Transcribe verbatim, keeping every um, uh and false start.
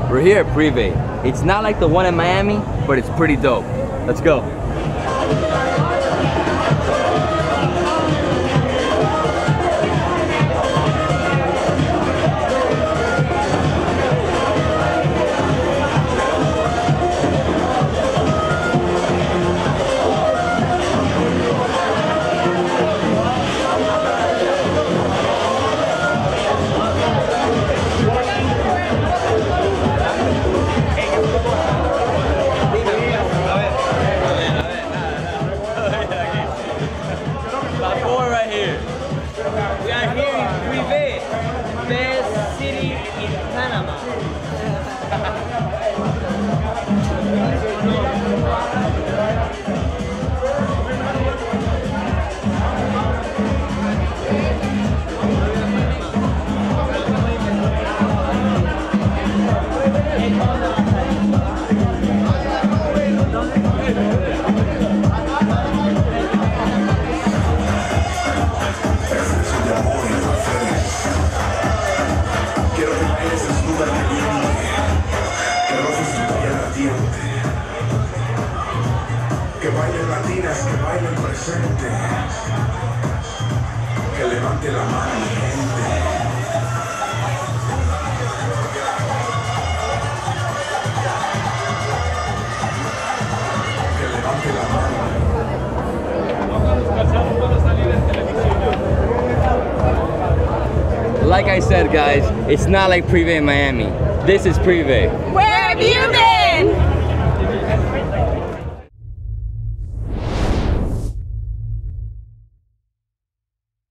We're here at Privé. It's not like the one in Miami, but it's pretty dope. Let's go. Que bailen latinas, que bailen presente, que levante la mano mi gente. Que levante la mano. Like I said, guys, it's not like Privé in Miami. This is Privé. Where have you been?